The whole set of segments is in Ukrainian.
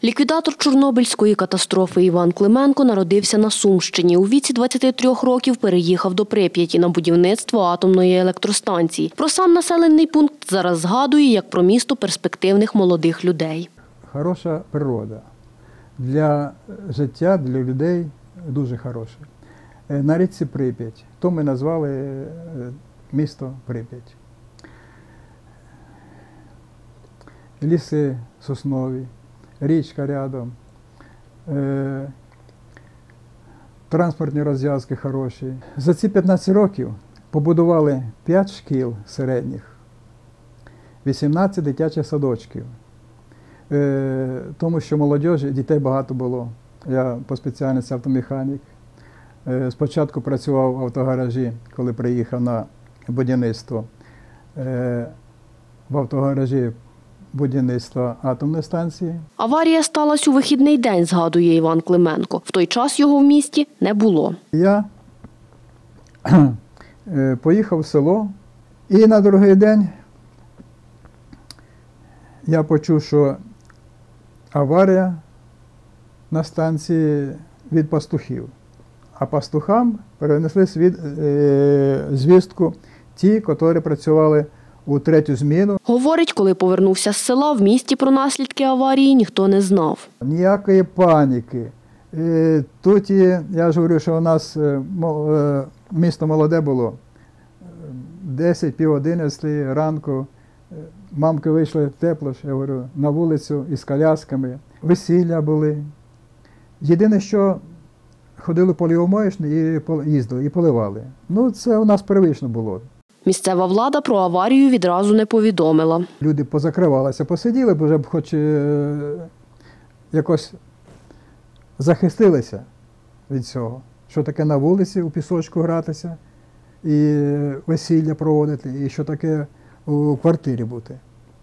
Ліквідатор Чорнобильської катастрофи Іван Клименко народився на Сумщині. У віці 23 років переїхав до Прип'яті на будівництво атомної електростанції. Про сам населений пункт зараз згадує, як про місто перспективних молодих людей. Хороша природа. Для життя, для людей дуже хороша. На річці Прип'ять. То ми назвали місто Прип'ять. Ліси соснові, річка рядом, транспортні розв'язки хороші. За ці 15 років побудували 5 шкіл середніх, 18 дитячих садочків. Тому що молодіжі, дітей багато було. Я по спеціальності автомеханік. Спочатку працював в автогаражі, коли приїхав на будівництво. В автогаражі будівництва атомної станції. Аварія сталася у вихідний день, згадує Іван Клименко. В той час його в місті не було. Я поїхав в село і на другий день я почув, що аварія на станції від пастухів. А пастухам перенесли звістку ті, які працювали у 3-ю зміну. Говорить, коли повернувся з села, в місті про наслідки аварії ніхто не знав. Ніякої паніки. Тут, я ж говорю, що у нас місто молоде було. 10, пів 11 ранку. Мамки вийшли тепло, я говорю, на вулицю із колясками. Весілля були. Єдине, що ходили поліомоєчні і їздили, і поливали. Ну, це у нас привично було. Місцева влада про аварію відразу не повідомила. Люди позакривалися, посиділи, бо вже б хоч якось захистилися від цього. Що таке на вулиці у пісочку гратися, і весілля проводити, і що таке у квартирі бути.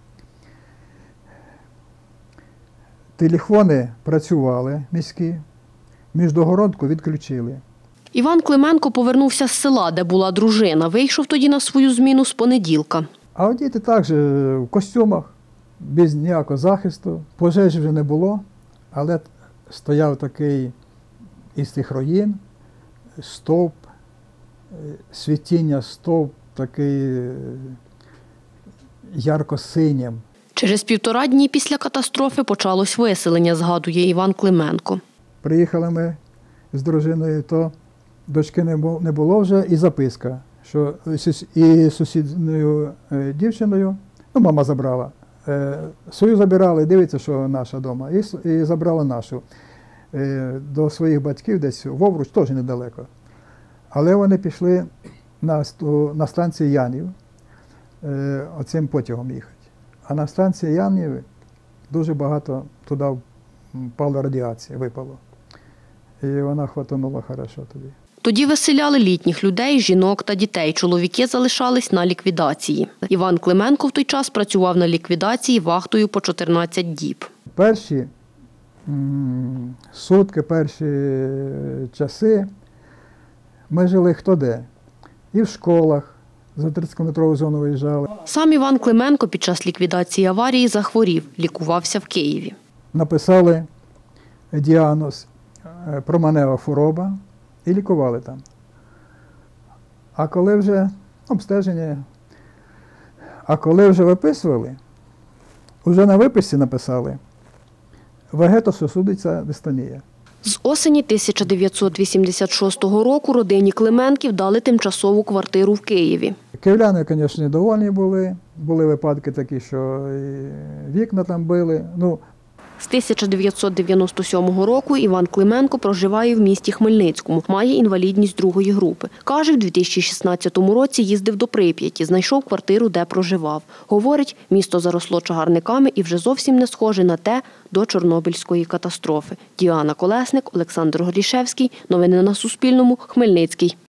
Телефони працювали міські, міждогородку відключили. Іван Клименко повернувся з села, де була дружина. Вийшов тоді на свою зміну з понеділка. А діти також в костюмах, без ніякого захисту. Пожежі вже не було, але стояв такий із тих руїн, стовп, світіння, стовп такий ярко-синім. Через 1,5 дні після катастрофи почалось виселення, згадує Іван Клименко. Приїхали ми з дружиною, то дочки не було вже, і записка, що і сусідною дівчиною, ну, мама забрала, свою забирали, дивиться, що наша вдома, і забрала нашу. До своїх батьків десь в Овруч, теж недалеко. Але вони пішли на станцію Янів, оцим потягом їхати. А на станції Янів дуже багато туди впало радіації, випало. І вона хватанула хорошо тоді. Тоді виселяли літніх людей, жінок та дітей. Чоловіки залишались на ліквідації. Іван Клименко в той час працював на ліквідації вахтою по 14 діб. Перші сутки, перші часи ми жили хто де. І в школах за 30-кілометрову зону виїжджали. Сам Іван Клименко під час ліквідації аварії захворів, лікувався в Києві. Написали діагноз променева хвороба і лікували там. А коли вже обстеження, виписували, вже на виписці написали вегетососудистая дистонія. З осені 1986 року родині Клименків дали тимчасову квартиру в Києві. Київляни, звісно, недовольні були. Були випадки такі, що і вікна там били. З 1997 року Іван Клименко проживає в місті Хмельницькому, має інвалідність 2-ї групи. Каже, в 2016 році їздив до Прип'яті, знайшов квартиру, де проживав. Говорить, місто заросло чагарниками і вже зовсім не схоже на те до Чорнобильської катастрофи. Діана Колесник, Олександр Горішевський. Новини на Суспільному. Хмельницький.